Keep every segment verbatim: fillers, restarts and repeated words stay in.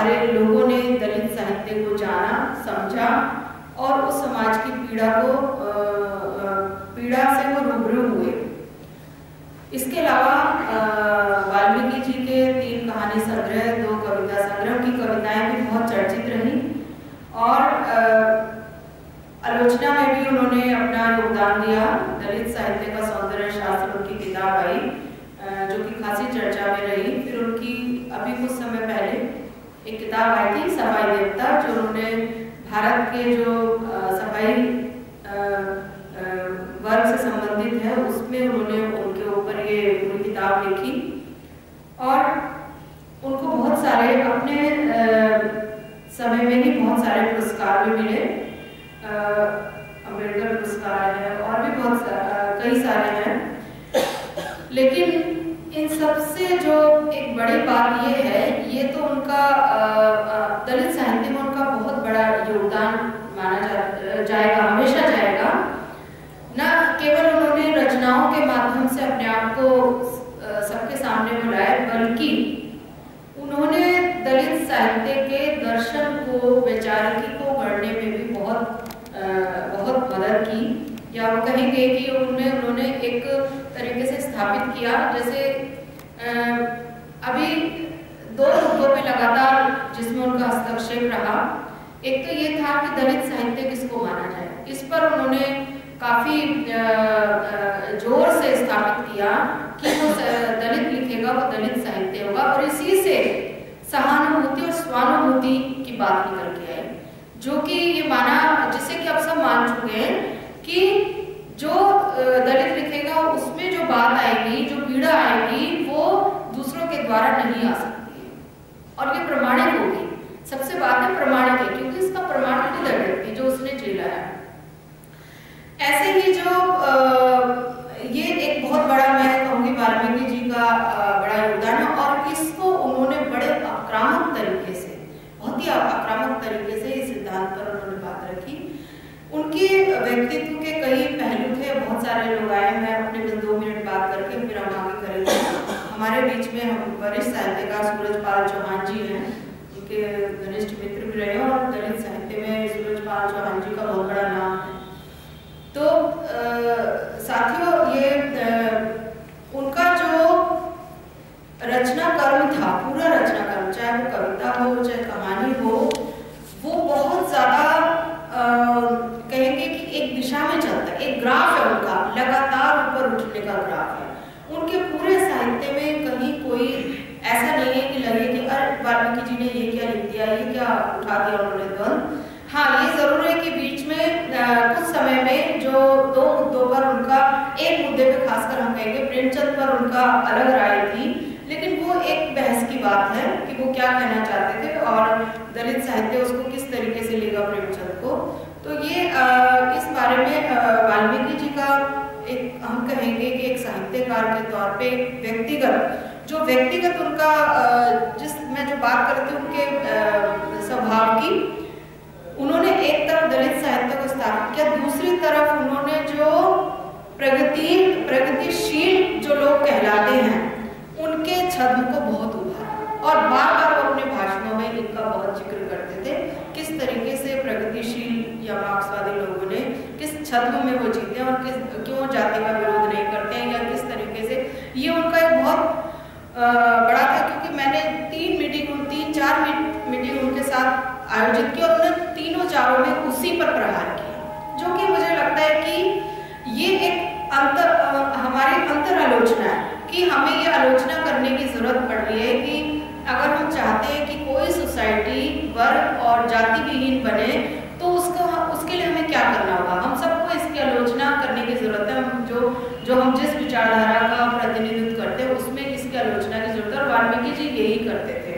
सारे लोगों ने दलित साहित्य को जाना, समझा और उस समाज की पीड़ा को पीड़ा से वो रूबरू हुए। इसके अलावा वाल्मीकि जी के तीन कहानी संग्रह, दो कविता संग्रह की कविताएं भी बहुत चर्चित रही और आलोचना में भी उन्होंने अपना योगदान दिया। दलित साहित्य का सौंदर्य शास्त्र उनकी किताब आई जो कि खासी चर्चा में रही। फिर उनकी अभी कुछ समय पहले एक किताब आई थी सफाई देवता, जो उन्होंने भारत के जो सफाई वर्ग से संबंधित है उसमें उन्होंने उनके ऊपर ये पूरी किताब लिखी और उनको बहुत सारे अपने समय में ही बहुत सारे पुरस्कार भी मिले। अम्बेडकर पुरस्कार है और भी बहुत कई सारे हैं। लेकिन इन सबसे जो एक बड़ी बात ये है, ये तो उनका दलित साहित्य में उनका बहुत बड़ा योगदान माना जा, जाएगा, हमेशा जाएगा। न केवल उन्होंने रचनाओं के माध्यम से अपने आप को सबके सामने बुलाया, बल्कि उन्होंने दलित साहित्य के दर्शन को, वैचारिकी को गढ़ने में भी बहुत बहुत मदद की, या वो कहेंगे कि उनमें उन्होंने एक तरीके से स्थापित किया। जैसे अभी दो मुद्दों पे लगातार जिसमें उनका हस्तक्षेप रहा, एक तो ये था कि दलित साहित्य किसको माना जाए, इस पर उन्होंने काफी जोर से स्थापित किया कि वो दलित लिखेगा वो दलित साहित्य होगा, और इसी से सहानुभूति और स्वानुभूति की बात निकल के आई, जो कि ये माना, जिसे कि अब सब मान चुके हैं कि जो दलित लिखेगा उसमें जो बात आएगी, जो पीड़ा आएगी, वो दूसरों के द्वारा नहीं आ सकती है और ये प्रमाणित होगी। सबसे बात है प्रमाणित है, क्योंकि इसका प्रमाण खुद है व्यक्ति जो उसने झेला है। ऐसे ही जो ये एक बहुत बड़ा, मैं कहूँगी वाल्मीकि जी का बड़ा योगदान है और इसको उन्होंने बड़े आक्रामक तरीके से, बहुत ही आक्रामक तरीके से इस सिद्धांत पर उन्होंने बात रखी। उनके व्यक्तित्व के कई पहलू थे, बहुत सारे लोग आए, मैं अपने दो मिनट बात करके फिर हम आगे करेंगे। हमारे बीच में हम वरिष्ठ साहित्यकार सूरजपाल चौहान जी हैं, उनके घनिष्ठ मित्र भी रहे और दलित साहित्य में सूरजपाल चौहान जी का बहुत बड़ा नाम है। तो साथियों, ये आ, उनका जो रचना कर्म था, पूरा रचना कर्म, चाहे वो कविता हो चाहे कहानी हो, वो बहुत ज्यादा कहेंगे कि एक दिशा में चलता है, एक ग्राफ है उनका, लगातार ऊपर उठने का ग्राफ है। उनके पूरे साहित्य में कहीं कोई ऐसा नहीं है कि लगे कि अरे वाल्मीकि जी ने ये क्या लिख दिया, ये क्या उठा दिया उन्होंने द्वंद। हाँ, ये जरूर है कि बीच में आ, कुछ समय में जो दो मुद्दों पर उनका, एक मुद्दे पे खासकर हम कहेंगे प्रेमचंद पर उनका अलग राय थी, लेकिन वो एक बहस की बात है कि वो क्या कहना चाहते थे और दलित साहित्य उसको किस तरीके से लेगा प्रेमचंद को। तो ये आ, इस बारे में वाल्मीकि जी का एक, हम कहेंगे कि एक साहित्यकार के तौर पे व्यक्तिगत, जो व्यक्तिगत उनका जिस मैं जो बात करती हूँ उनके स्वभाव की, उन्होंने एक तरफ दलित साहित्य को स्थापित किया, दूसरी तरफ उन्होंने जो प्रगति प्रगतिशील जो लोग कहलाते हैं उनके छद्म को बहुत उभारा और बार बार वो अपने भाषणों में इनका बहुत जिक्र करते थे, किस तरीके से प्रगतिशील या मार्क्सवादी लोगों ने किस छद्म में वो जीते हैं और किस क्यों जाति का विरोध नहीं करते हैं, या किस तरीके से ये उनका एक बहुत बड़ा था। क्योंकि मैंने तीन मीटिंग तीन चार मीटिंग उनके साथ आयोजित की और उन्होंने तीनों चारों में उसी पर प्रहार किया, जो कि मुझे लगता है कि ये एक अंतर हमारी अंतर आलोचना है कि हमें ये आलोचना करने की जरूरत पड़ रही है कि अगर हम चाहते हैं कि कोई सोसाइटी वर्ग और जाति विहीन बने तो उसका उसके लिए हमें क्या करना होगा। हम सबको इसकी आलोचना करने की जरूरत है। हम जो जो हम जिस विचारधारा का प्रतिनिधित्व करते हैं उसमें इसकी आलोचना की जरूरत है और वाल्मीकि जी यही करते थे।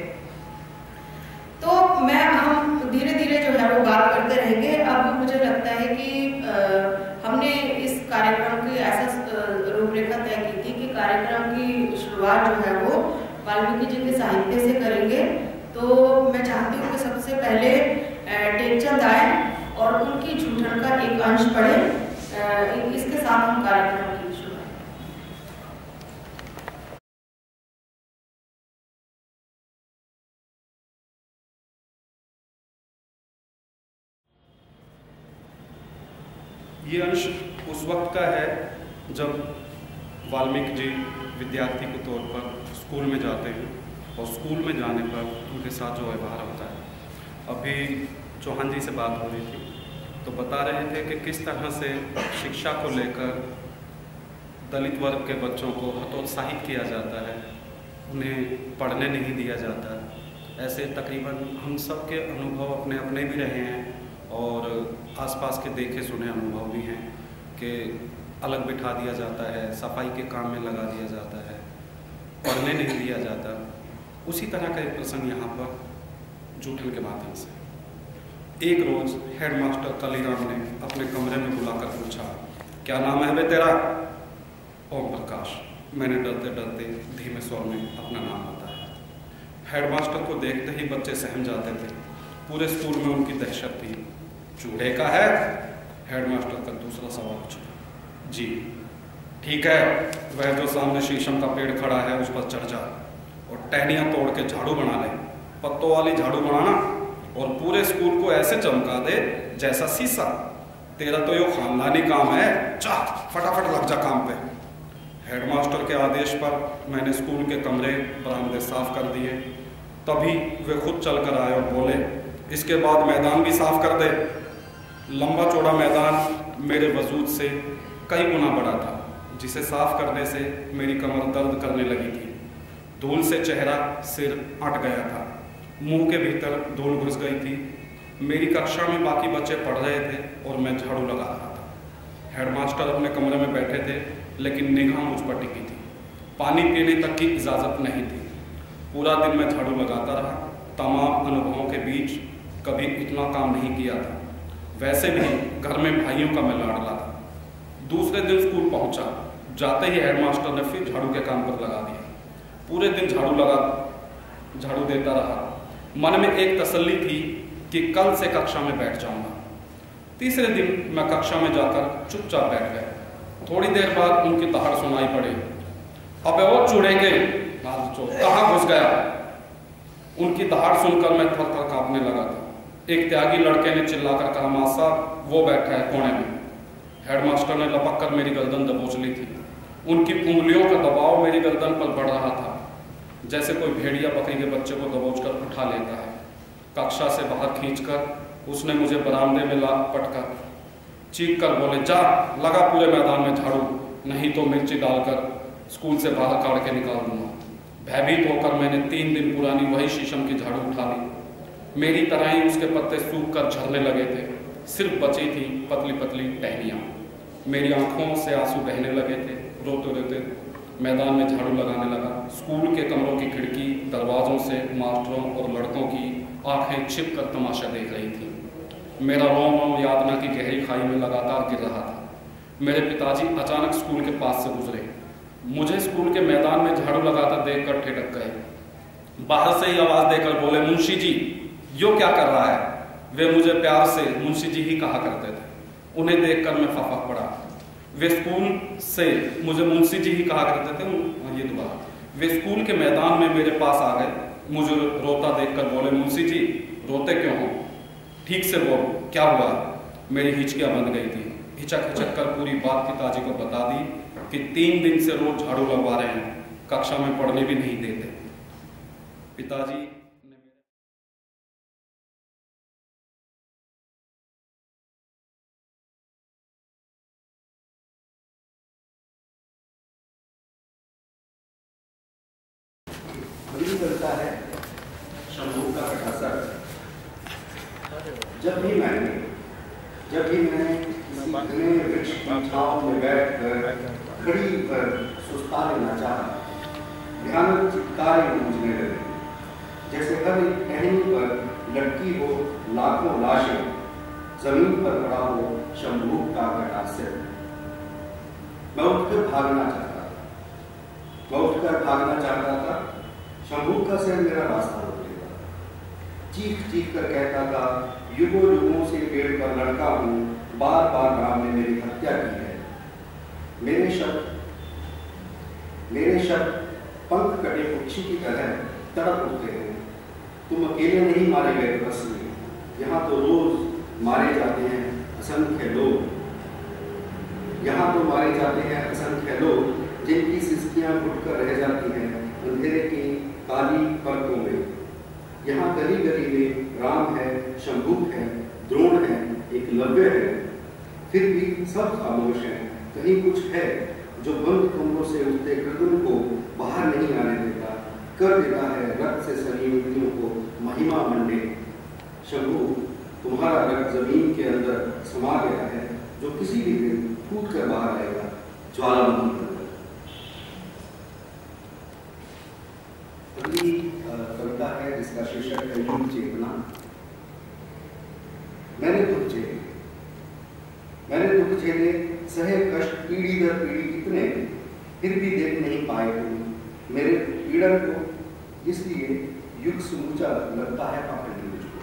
तो मैं हम धीरे धीरे जो है वो बात करते रहेंगे। अब मुझे लगता है कि आ, हमने इस कार्यक्रम की ऐसा रूपरेखा तय की थी कि कार्यक्रम की शुरुआत जो है वो वाल्मीकि जी के साहित्य से करेंगे। तो मैं चाहती हूँ कि सबसे पहले टेकचंद आए और उनकी जूठन का एक अंश पढ़े। इसके साथ हम कार्यक्रम ये अंश उस वक्त का है जब वाल्मीकि जी विद्यार्थी के तौर पर स्कूल में जाते हैं और स्कूल में जाने पर उनके साथ जो व्यवहार होता है। अभी चौहान जी से बात हो रही थी तो बता रहे थे कि किस तरह से शिक्षा को लेकर दलित वर्ग के बच्चों को हतोत्साहित किया जाता है, उन्हें पढ़ने नहीं दिया जाता। ऐसे तकरीबन हम सब के अनुभव अपने अपने भी रहे हैं और आसपास के देखे सुने अनुभव भी हैं कि अलग बिठा दिया जाता है, सफाई के काम में लगा दिया जाता है, पढ़ने नहीं दिया जाता। उसी तरह का एक प्रसंग यहाँ पर जूठन के माध्यम से। एक रोज़ हेडमास्टर कलीराम ने अपने कमरे में बुलाकर पूछा, क्या नाम है बे तेरा? ओम प्रकाश। मैंने डरते डरते धीमे स्वर में अपना नाम बताया। हेडमास्टर को देखते ही बच्चे सहम जाते थे। पूरे स्कूल में उनकी दहशत थी। चूड़े का है? हेडमास्टर का दूसरा सवाल पूछा। जी। ठीक है, वह जो सामने शीशम का पेड़ खड़ा है उस पर चढ़ जा और टहनियाँ तोड़ के झाड़ू बना ले। पत्तों वाली झाड़ू बनाना और पूरे स्कूल को ऐसे चमका दे जैसा शीशा। तेरा तो ये खानदानी काम है, जा फटाफट लग जा काम पे। हेडमास्टर के आदेश पर मैंने स्कूल के कमरे बरामदे साफ कर दिए। तभी वे खुद चलकर आए और बोले, इसके बाद मैदान भी साफ कर दे। लंबा चौड़ा मैदान मेरे वजूद से कई गुना बड़ा था, जिसे साफ करने से मेरी कमर दर्द करने लगी थी। धूल से चेहरा सिर अट गया था, मुंह के भीतर धूल घुस गई थी। मेरी कक्षा में बाकी बच्चे पढ़ रहे थे और मैं झाड़ू लगा रहा था। हेडमास्टर अपने कमरे में बैठे थे लेकिन निगाह मुझ पर टिकी थी। पानी पीने तक की इजाज़त नहीं थी। पूरा दिन मैं झाड़ू लगाता रहा। तमाम अनुभवों के बीच कभी इतना काम नहीं किया था। वैसे भी घर में भाइयों का मैं लाडला था। दूसरे दिन स्कूल पहुंचा। जाते ही हेडमास्टर ने फिर झाड़ू के काम पर लगा दिया। पूरे दिन झाड़ू लगा झाड़ू देता रहा। मन में एक तसल्ली थी कि कल से कक्षा में बैठ जाऊंगा। तीसरे दिन मैं कक्षा में जाकर चुपचाप बैठ गया। थोड़ी देर बाद उनकी दहाड़ सुनाई पड़ी। अबे वो चूड़े के कहाँ घुस गया? उनकी दहाड़ सुनकर मैं थर थर कांपने लगा था। एक त्यागी लड़के ने चिल्लाकर कहा, मां साहब वो बैठा है कोने में। हेडमास्टर ने लपक कर मेरी गर्दन दबोच ली थी। उनकी उंगलियों का दबाव मेरी गर्दन पर बढ़ रहा था, जैसे कोई भेड़िया बकरी के बच्चे को दबोच कर उठा लेता है। कक्षा से बाहर खींचकर उसने मुझे बरामदे में ला पटकर चीख कर बोले, जा लगा पूरे मैदान में झाड़ू, नहीं तो मिर्ची डालकर स्कूल से बाहर काट के निकाल दूंगा। भयभीत होकर मैंने तीन दिन पुरानी वही शीशम की झाड़ू उठा ली। मेरी तरह ही उसके पत्ते सूख कर झड़ने लगे थे। सिर्फ बची थी पतली पतली टहनियाँ। मेरी आंखों से आंसू बहने लगे थे। रोते रोते मैदान में झाड़ू लगाने लगा। स्कूल के कमरों की खिड़की दरवाजों से मास्टरों और लड़कों की आंखें छिप कर तमाशा देख रही थी। मेरा रोम रोम यातना की गहरी खाई में लगातार गिर रहा था। मेरे पिताजी अचानक स्कूल के पास से गुजरे। मुझे स्कूल के मैदान में झाड़ू लगाता देखकर ठिठक गए। बाहर से ही आवाज देकर बोले, मुंशी जी यो क्या कर रहा है? वे मुझे प्यार से मुंशी जी ही कहा करते थे। उन्हें देखकर मैं फफक पड़ा। वे स्कूल से मुझे मुंशी जी ही कहा करते थे। ये दोबारा वे स्कूल के मैदान में मेरे पास आ गए। मुझे रोता देखकर बोले, मुंशी जी रोते क्यों हो? ठीक से बोल, क्या हुआ? मेरी हिचकियाँ बंध गई थी। हिचक हिचक कर पूरी बात पिताजी को बता दी कि तीन दिन से रोज झाड़ू लगवा रहे हैं, कक्षा में पढ़ने भी नहीं देते। पिताजी करता है शंभू का कटासर। जब भी मैंने जब भी मैंने घने वृक्ष की छांव में बैठकर घड़ी पर सुस्ता लेना चाहा, भयानक चित्कारें गूंजने लगी, जैसे हर एक टहनी पर लटकी हो लाखों लाशें, जमीन पर पड़ा हो शंभू का कटासर। मैं उठकर भागना चाहता था मैं उठकर भागना चाहता था शंभू का सिर मेरा रास्ता रोक लेगा। चीख चीख कर कहता था, युगों युगों से पेड़ पर लड़का हूँ, बार बार राम ने मेरी हत्या की है। मेरे शब्द मेरे शब्द पंख कटे पक्षी की तरह तड़प उठते हैं। तुम अकेले नहीं मारे गए बस में, यहाँ तो रोज मारे जाते हैं असंख्य लोग। यहाँ तो मारे जाते हैं असंख्य लोग, जिनकी सिस्कियाँ घुटकर रह जाती हैं अंधेरे की काली परतों में। यहाँ गली गली में राम है, शंभू है, द्रोण है, एकलव्य है, फिर भी सब खामोश हैं। कहीं कुछ है जो बंद कमरों से उठते कृदुन को बाहर नहीं आने देता, कर देता है रक्त से सनी युक्तियों को महिमा मंडे। शंभू, तुम्हारा रक्त जमीन के अंदर समा गया है, जो किसी भी दिन फूट कर बाहर आएगा ज्वालामुखी के अंदर। अगली कविता है जिसका शीर्षक है युग चेतना। मैंने दुख झेले, मैंने दुख झेले, सहे कष्ट पीढ़ी दर पीढ़ी कितने, फिर भी देख नहीं पाए तुम मेरे पीड़न को, इसलिए युग समूचा लगता है पाखंडी मुझको।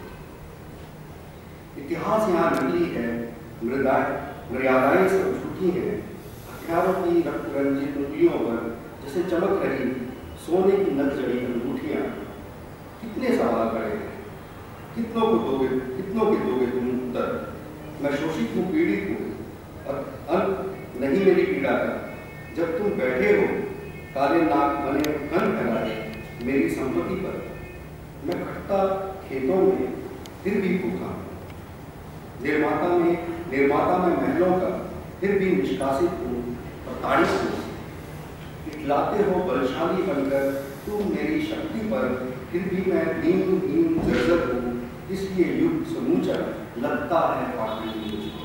इतिहास यहाँ नकली है, मृदाएं मर्यादाएं सब झूठी हैं, हथियारों की रक्त रंजित उंगलियों पर जैसे चमक रही सोने की नग जड़ी अंगूठियां। कितने सवाल खड़े हैं, कितनों को दोगे, कितनों के दोगे तुम उत्तर। मैं शोषित हूँ, पीड़ित हूँ, और अंत नहीं मेरी पीड़ा का। जब तुम बैठे हो काले नाक बने कन फैलाए मेरी संपत्ति पर, मैं कटता खेतों में फिर भी भूखा, निर्माता में निर्माता में महलों का फिर भी निष्कासित हूँ और ताड़ित हूँ। इटलाते हो बलशाली बनकर तुम मेरी शक्ति पर, फिर भी मैं दीन दीन जर्जर हूँ, इसलिए युग समूचा लगता है पाखंडी मुझको।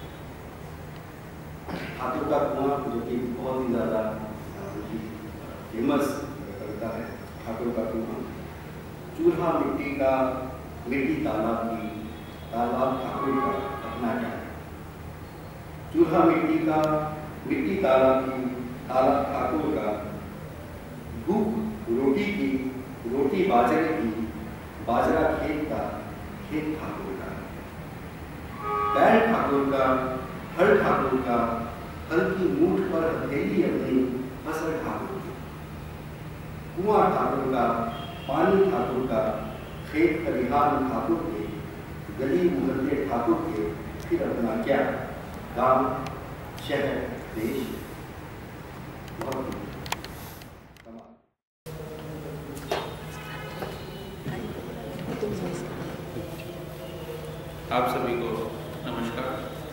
ठाकुर का कुआं, जो कि बहुत ही ज़्यादा फेमस कविता है, ठाकुर का कुआं। चूल्हा मिट्टी का, मिट्टी तालाब की, तालाब ठाकुर का, अपना क्या। चूल्हा मिट्टी का, मिट्टी तालाब की, तालाब ठाकुर का। भूख रोटी की, रोटी बाजरे की, बाजरा खेत का, खेत ठाकुर का। बैल ठाकुर का, हल ठाकुर का, हल की मूठ पर हथेली अपनी, फसल ठाकुर की। कुआं ठाकुर का, पानी ठाकुर का, खेत खलिहान ठाकुर के, गली मोहल्ले ठाकुर के, फिर अपना क्या, गांव शहर देश। बहुत आप सभी को नमस्कार।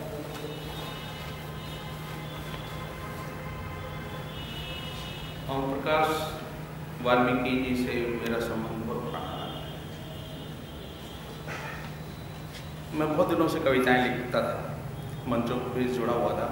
ओम प्रकाश वाल्मीकि जी से मेरा संबंध बहुत पुराना है। मैं बहुत दिनों से कविताएं लिखता था, मंचों पे जुड़ा हुआ था,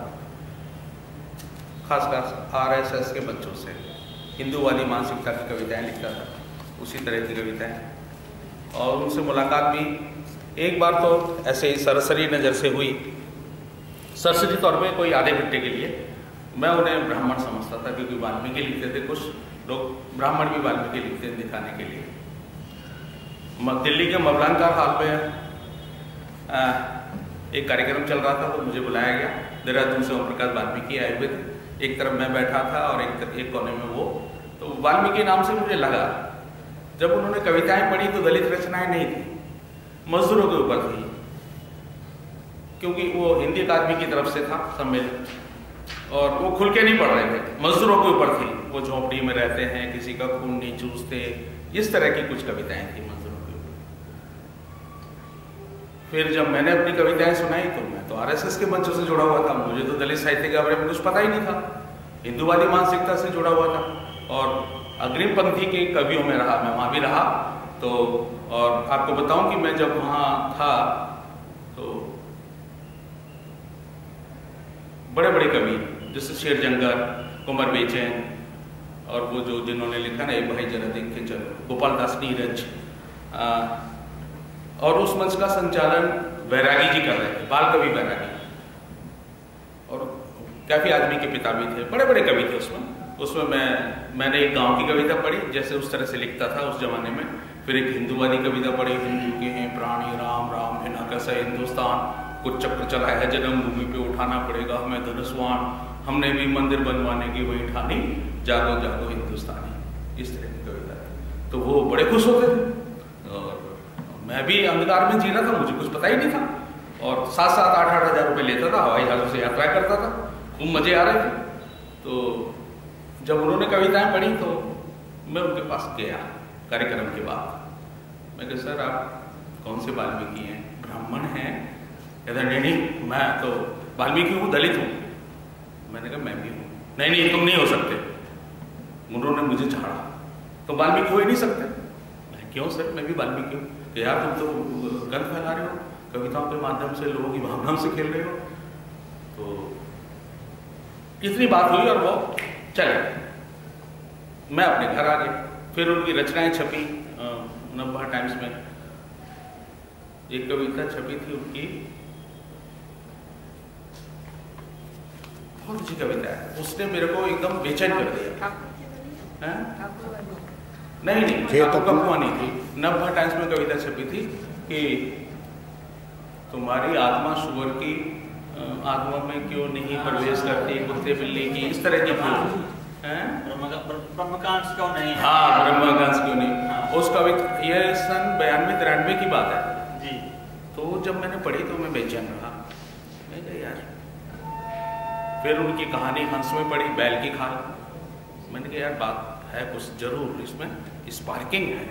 खासकर आर एस एस के बच्चों से हिंदूवादी मानसिकता की कविताएं लिखता था, उसी तरह की कविताएं। और उनसे मुलाकात भी एक बार तो ऐसे ही सरसरी नज़र से हुई, सरसरी तौर पे कोई आधे घंटे के लिए। मैं उन्हें ब्राह्मण समझता था, क्योंकि वाल्मीकि लिखते थे, कुछ लोग ब्राह्मण भी वाल्मीकि लिखते हैं दिखाने के लिए। दिल्ली के मबलानकार हॉल में एक कार्यक्रम चल रहा था, तो मुझे बुलाया गया। देहरादून से ओम प्रकाश वाल्मीकि आए हुए थे, एक तरफ मैं बैठा था और एक एक कोने में वो। तो वाल्मीकि नाम से मुझे लगा, जब उन्होंने कविताएं पढ़ी तो दलित रचनाएं नहीं थी, मजदूरों के ऊपर थी, क्योंकि वो हिंदी अकादमी की तरफ से था सम्मेलन, और वो खुल के नहीं पढ़ रहे थे, मजदूरों के ऊपर थी। वो झोंपड़ी में रहते हैं, किसी का खून नहीं चूसते, इस तरह की कुछ कविताएं थी मजदूरों के ऊपर। फिर जब मैंने अपनी कविताएं सुनाई तो मैं तो आर एस एस के मंचों से जुड़ा हुआ था, मुझे तो दलित साहित्य के बारे में कुछ पता ही नहीं था, हिंदूवादी मानसिकता से जुड़ा हुआ था। और अग्रिम पंथी के कवियों में रहा, मैं वहाँ भी रहा। तो और आपको बताऊं कि मैं जब वहाँ था तो बड़े बड़े कवि जैसे शेरजंगर, कुंवर बेचैन, और वो जो जिन्होंने लिखा ना एक भाई जरा देख के चलो, गोपाल दास नीरज, और उस मंच का संचालन बैरागी जी कर रहे थे, बाल कवि बैरागी, और काफी आदमी के पिता भी थे, बड़े बड़े कवि थे उसमें। उसमें मैं मैंने एक गांव की कविता पढ़ी, जैसे उस तरह से लिखता था उस जमाने में। फिर एक हिंदूवादी कविता पढ़ी, हिंदू के हैं प्राणी राम, राम है ना कैसा हिंदुस्तान, कुछ चक्र चला है जन्मभूमि पे उठाना पड़ेगा हमें धनुष्वान, हमने भी मंदिर बनवाने की वही ठानी, जागो जागो हिंदुस्तानी, इस तरह की कविता थी। तो वो बड़े खुश होते थे, और मैं भी अंधकार में जी रहा था, मुझे कुछ पता ही नहीं था। और सात सात आठ आठ हजार रुपये लेता था, हवाई जहाजों से यात्रा करता था, वो मज़े आ रहे थे। तो जब उन्होंने कविताएं पढ़ी तो मैं उनके पास गया कार्यक्रम के बाद। मैं कहा सर आप कौन से वाल्मीकि हैं? ब्राह्मण हैं? कहता नहीं नहीं मैं तो वाल्मीकि हूँ, दलित हूँ। मैंने कहा मैं भी हूँ। नहीं नहीं तुम नहीं हो सकते। उन्होंने मुझे झाड़ा, तुम वाल्मीकि हो ही नहीं सकते। मैं क्यों सर, मैं भी वाल्मीकि हूँ। कि यार तुम तो गंद फैला रहे हो, कविताओं के माध्यम से लोगों की भावनाओं से खेल रहे हो। तो इतनी बात हुई और वो चले। मैं अपने घर आ गया। फिर उनकी रचनाएं छपी नवभारत टाइम्स में। एक कविता छपी थी उनकी, बहुत अच्छी कविता है, उसने मेरे को एकदम बेचैन कर दिया। नहीं नहीं तो कपुआ नहीं थी। नवभारत टाइम्स में कविता छपी थी कि तुम्हारी आत्मा शुगर की आत्मा में क्यों नहीं प्रवेश करती, कुत्ते बिल्ली की, इस तरह की ब्रह्मकांश क्यों नहीं? हाँ ब्रह्मकांश क्यों नहीं। हाँ। उस कविता ये सन बयानवे तिरानवे की बात है जी। तो जब मैंने पढ़ी तो मैं बेचैन रहा। मैं कहा यार, फिर उनकी कहानी हंस में पढ़ी, बैल की खाल। मैंने कहा यार बात है कुछ जरूर इसमें, स्पार्किंग है।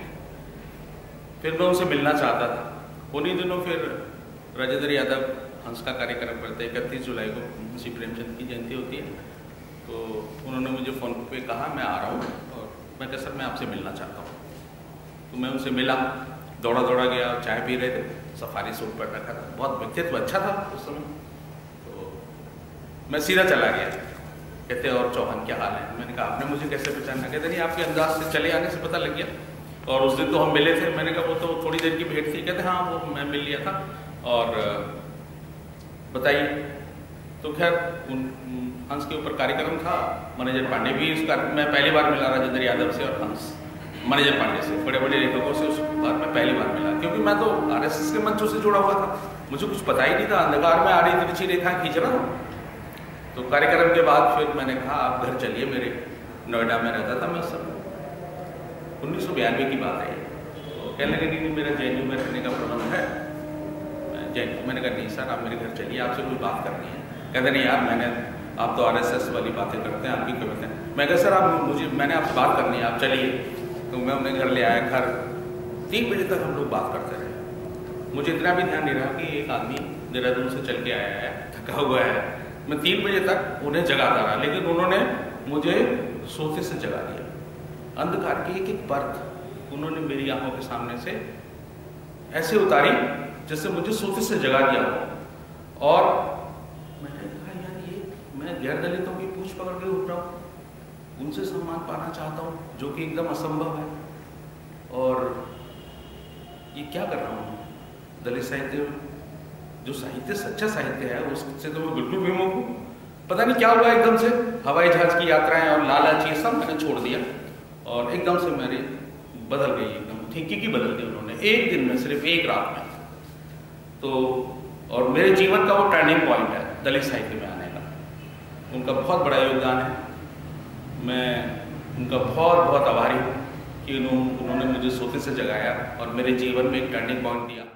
फिर मैं उनसे मिलना चाहता था। उन्हीं दिनों फिर राजेंद्र यादव हंस का कार्यक्रम करते हैं। इकतीस जुलाई को मुंशी प्रेमचंद की जयंती होती है। तो उन्होंने मुझे फ़ोन पे कहा मैं आ रहा हूँ, और मैं कहा सर मैं आपसे मिलना चाहता हूँ। तो मैं उनसे मिला, दौड़ा दौड़ा गया, चाय पी रहे थे, सफारी सूट पर रखा था, बहुत व्यक्तित्व अच्छा था उस समय। तो मैं सीधा चला गया। कहते और चौहान क्या हाल है? मैंने कहा आपने मुझे कैसे पहचाना? कहते नहीं आपके अंदाज से चले आने से पता लग गया, और उस दिन तो हम मिले थे। मैंने कहा वो तो थोड़ी देर की भेंट थी। कहते हाँ वो मैं मिल लिया था, और बताइए। तो खैर उन हंस के ऊपर कार्यक्रम था, मैनेजर पांडे भी उसका, मैं पहली बार मिला राजेंद्र यादव से और हंस मैनेजर पांडे से, बड़े बड़े लेखकों से उस बार मैं पहली बार मिला, क्योंकि मैं तो आरएसएस के मंचों से जुड़ा हुआ था। मुझे कुछ पता ही नहीं था, अंधकार में आ रही तिरछी रेखाएं खींच रहा था। तो कार्यक्रम के बाद फिर मैंने कहा आप घर चलिए, मेरे नोएडा में रहता था मैं उस समय, उन्नीस सौ बयानवे की बात है। तो कहने लगे नहीं मेरा जे एन यू में रहने का प्रबंध है, मैं जे एन यू। मैंने कहा नहीं सर आप मेरे घर चलिए, आपसे कोई बात करनी है। कहते नहीं यार मैंने, आप तो आरएसएस वाली बातें करते हैं, आपकी कविताएं। मैं कहा सर आप मुझे, मैंने आपसे बात करनी है, आप चलिए। तो मैं उन्हें घर ले आया। घर तीन बजे तक हम लोग बात करते रहे। मुझे इतना भी ध्यान नहीं रहा कि एक आदमी देहरादून से चल के आया है, थका हुआ है। मैं तीन बजे तक उन्हें जगाता रहा, लेकिन उन्होंने मुझे सोते से जगा दिया। अंधकार की एक एक परत उन्होंने मेरी आंखों के सामने से ऐसे उतारी जैसे मुझे सोते से जगा दिया हो। और मैंने कहा यार ये मैं गैर दलितों की पूछ पकड़ के उठ रहा हूँ, उनसे सम्मान पाना चाहता हूँ, जो कि एकदम असंभव है। और ये क्या कर रहा हूँ? दलित साहित्य, जो साहित्य सच्चा साहित्य है, उससे तो मैं बिल्कुल विमुख हूँ। पता नहीं क्या हुआ, एकदम से हवाई जहाज की यात्राएं और लालच ये सब मैंने छोड़ दिया, और एकदम से मेरी बदल गई, एकदम थिंकिंग ही बदल दी उन्होंने एक दिन में, सिर्फ एक रात में। तो और मेरे जीवन का वो टर्निंग पॉइंट है दलित साहित्य में आने का। उनका बहुत बड़ा योगदान है। मैं उनका बहुत बहुत आभारी हूँ कि उन्होंने मुझे सोते से जगाया और मेरे जीवन में एक टर्निंग पॉइंट दिया।